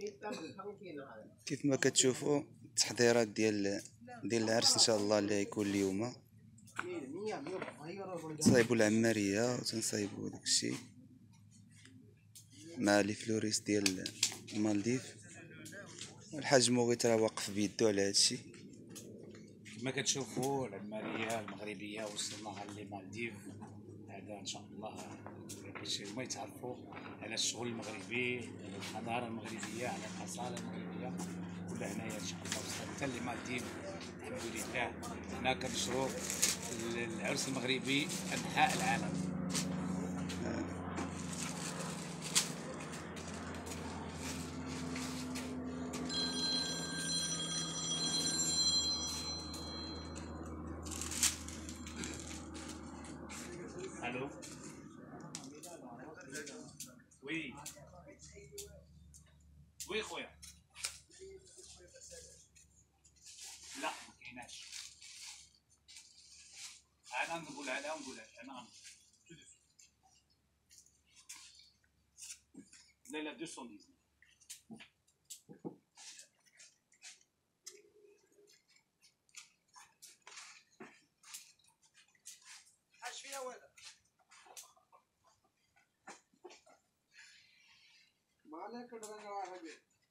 كيف ما كتشوفوا التحضيرات ديال العرس ان شاء الله اللي غيكون اليوم. تصايبوا العماريه وتنصايبوا داكشي مع لي فلوريس ديال المالديف، والحاج مغيث راه واقف بيدو على هادشي. كما كتشوفوا العماريه المغربيه وصلناها للمالديف. هذا ان شاء الله باش هما يتعرفوا على الشغل المغربي، على الحضاره المغربيه، على الاصاله المغربيه. كل هنايا ان شاء الله وصلنا حتى للمالديف الحمد لله. هنا كنشروا العرس المغربي انحاء العالم. الو وي وي خويا، لا ما كايناش. انا نقولها لا ونقولها انا لا لا 210. اش فيها ولا ما عليك درنا واحد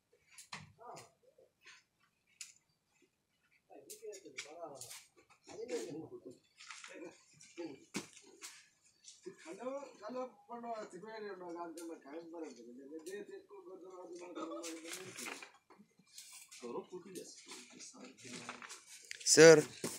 سير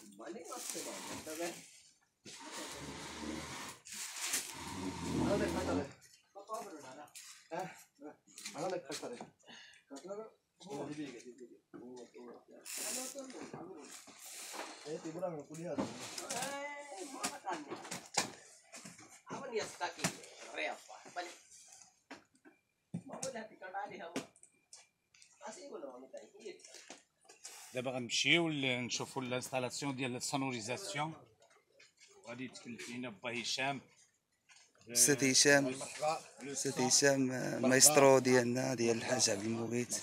دابا غنمشيو نشوفوا الانستالاسيون ديال السونوريزاسيون، وغادي يتكلف لينا با هشام. استاذ هشام، استاذ هشام مايسترو ديالنا ديال الحاج عبد المغيث،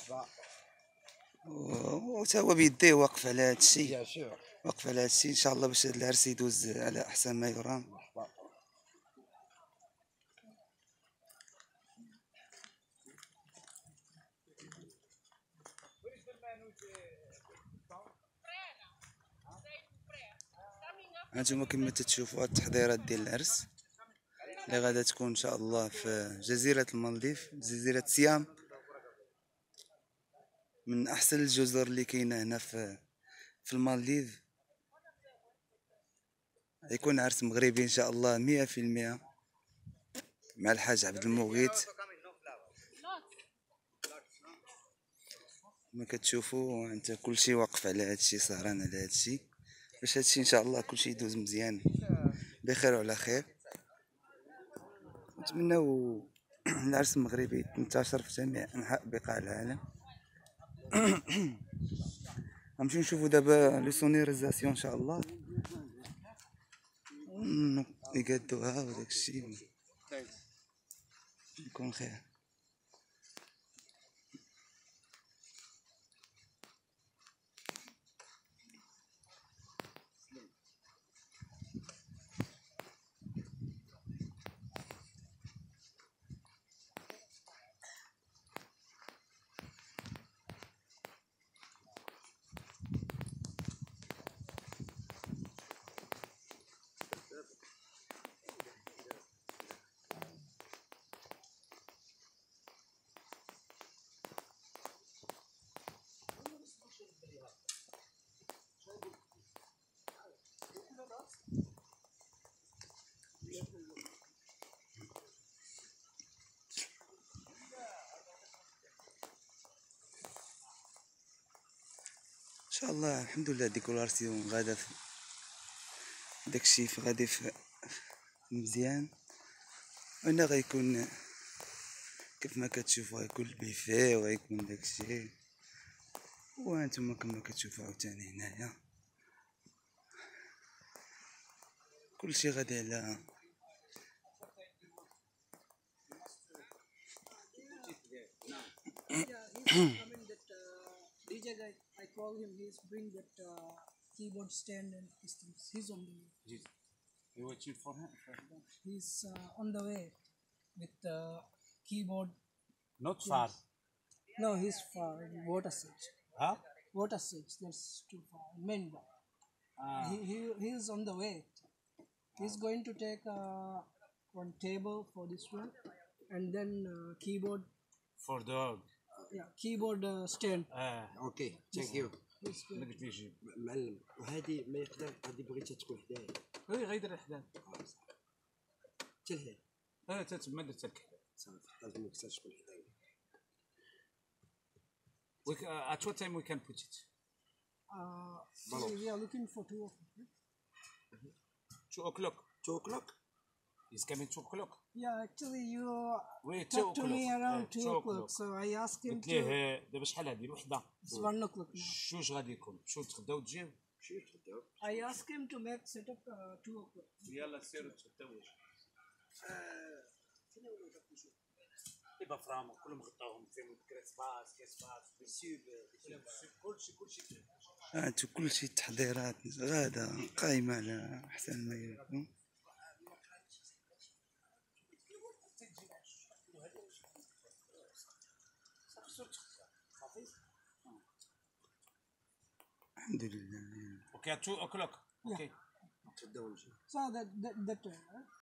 وتا هو بيديه واقف على هادشي، واقف على هادشي ان شاء الله باش هاد العرس يدوز على احسن ما يرام. هانتوما كما تتشوفوا التحضيرات ديال العرس اللي غادا تكون ان شاء الله في جزيرة المالديف، جزيرة سيام، من احسن الجزر اللي كاينه هنا في المالديف. يكون عرس مغربي ان شاء الله 100% مع الحاج عبد المغيث. ما كتشوفوا انت كلشي واقف على هادشي، سهران على هادشي باش هادشي ان شاء الله كلشي يدوز مزيان بخير وعلى خير. نتمناو العرس المغربي ينتشر في جميع انحاء بقاع العالم. غنمشيو نشوفو دابا لي سونيريزاسيون ان شاء الله، يقادوها وداكشي يكون خير. ان شاء الله الحمد لله ديكوراسيون غادا داكشي غادي مزيان. هنا غيكون كيف ما كتشوفوا غيكون البيفي وغيكون داكشي، وانتم كما كتشوفوا عاوتاني هنايا كلشي غادي على mean that DJ guy, I call him. He's bring that keyboard stand and systems. He's on the way. Yes. You waiting for him? He's on the way with keyboard. Not far. No, he's far in water stage. Huh? Water stage. That's too far. Main bar. He's on the way. He's going to take one table for this one, and then keyboard. For dog. Yeah, keyboard stand. اوكي ثانك يو He's going- ما قلت يجيب. معلم. وهذه ما يقدر هذه بغيتها تكون حدايا هي غيدير الحداد. حتى لهيه تما درت لك. صافي لازم يكسر تكون حدايا At what time we can put it? we are looking for 2 of them. 2 o'clock. 2 o'clock He's coming 2 o'clock. Yeah, actually you Wait, 2 talked to me o'clock. around 2 2 o'clock, so I asked him قلت to. ليه دابا شحال هادي الوحده؟ It's 1 o'clock now. جوج غادي يكون تمشيو تغداو وتجيو. مشي يتغداو I asked him to make setup 2 o'clock. يلا سيروا تغداو. يبقى فرامو كلهم غطاوهم فيهم كريسباس كلشي هاتو كلشي التحضيرات غادا قايمة على أحسن ما يكون. الحمد لله. اوكي 2 o'clock. اوكي تغداو ونمشي So that